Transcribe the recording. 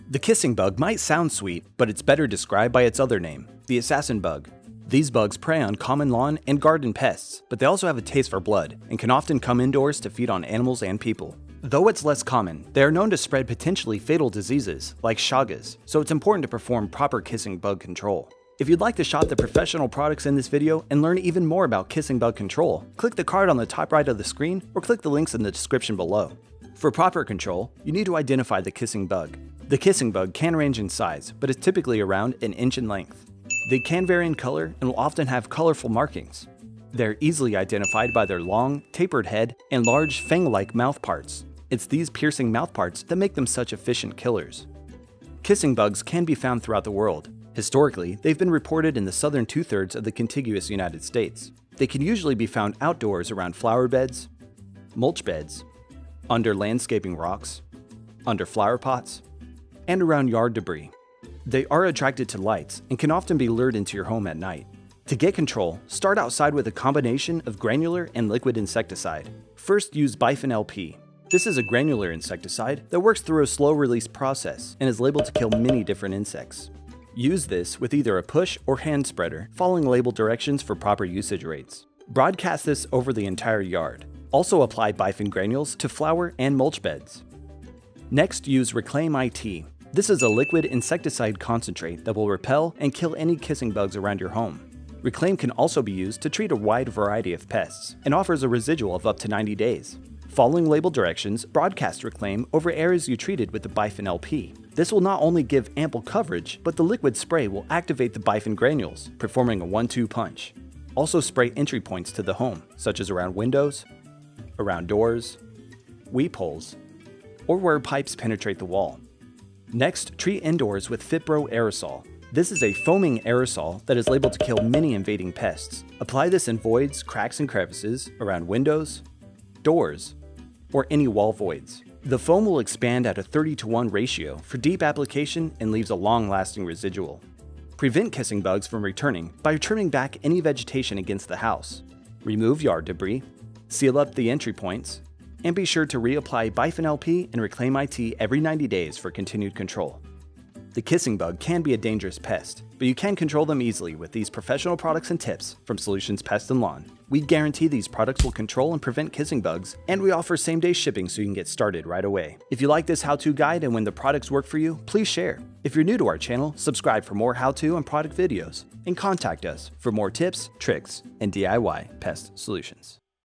The kissing bug might sound sweet, but it's better described by its other name, the assassin bug. These bugs prey on common lawn and garden pests, but they also have a taste for blood and can often come indoors to feed on animals and people. Though it's less common, they are known to spread potentially fatal diseases like Chagas, so it's important to perform proper kissing bug control. If you'd like to shop the professional products in this video and learn even more about kissing bug control, click the card on the top right of the screen or click the links in the description below. For proper control, you need to identify the kissing bug. The kissing bug can range in size, but is typically around an inch in length. They can vary in color and will often have colorful markings. They're easily identified by their long, tapered head and large fang-like mouth parts. It's these piercing mouth parts that make them such efficient killers. Kissing bugs can be found throughout the world. Historically, they've been reported in the southern two-thirds of the contiguous United States. They can usually be found outdoors around flower beds, mulch beds, under landscaping rocks, under flower pots, and around yard debris. They are attracted to lights and can often be lured into your home at night. To get control, start outside with a combination of granular and liquid insecticide. First, use Bifin LP. This is a granular insecticide that works through a slow-release process and is labeled to kill many different insects. Use this with either a push or hand spreader, following label directions for proper usage rates. Broadcast this over the entire yard. Also apply Bifin granules to flower and mulch beds. Next, use Reclaim IT. This is a liquid insecticide concentrate that will repel and kill any kissing bugs around your home. Reclaim can also be used to treat a wide variety of pests and offers a residual of up to 90 days. Following label directions, broadcast Reclaim over areas you treated with the Bifin LP. This will not only give ample coverage, but the liquid spray will activate the Bifin granules, performing a 1-2 punch. Also spray entry points to the home, such as around windows, around doors, weep holes, or where pipes penetrate the wall. Next, treat indoors with Fitbro aerosol. This is a foaming aerosol that is labeled to kill many invading pests. Apply this in voids, cracks, and crevices, around windows, doors, or any wall voids. The foam will expand at a 30-to-1 ratio for deep application and leaves a long-lasting residual. Prevent kissing bugs from returning by trimming back any vegetation against the house. Remove yard debris, seal up the entry points, and be sure to reapply Bifin LP and Reclaim IT every 90 days for continued control. The kissing bug can be a dangerous pest, but you can control them easily with these professional products and tips from Solutions Pest and Lawn. We guarantee these products will control and prevent kissing bugs, and we offer same-day shipping so you can get started right away. If you like this how-to guide and when the products work for you, please share. If you're new to our channel, subscribe for more how-to and product videos, and contact us for more tips, tricks, and DIY pest solutions.